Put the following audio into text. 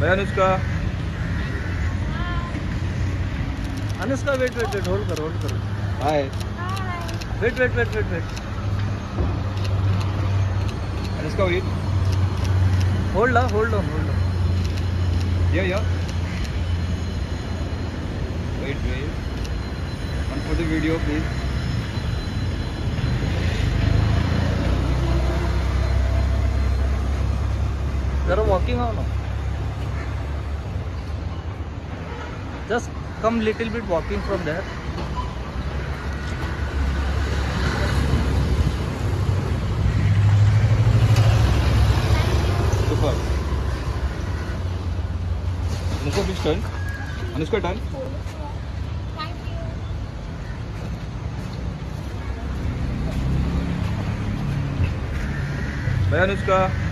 Bye Anushka. Anushka, wait, hold karo. Hi. Wait. Anushka, wait. Hold on. Yeah. Wait. One for the video, please. They're walking out now. Just come little bit walking from there. Super. Anushka, please turn. Anushka, turn. Thank you. Bye Anushka.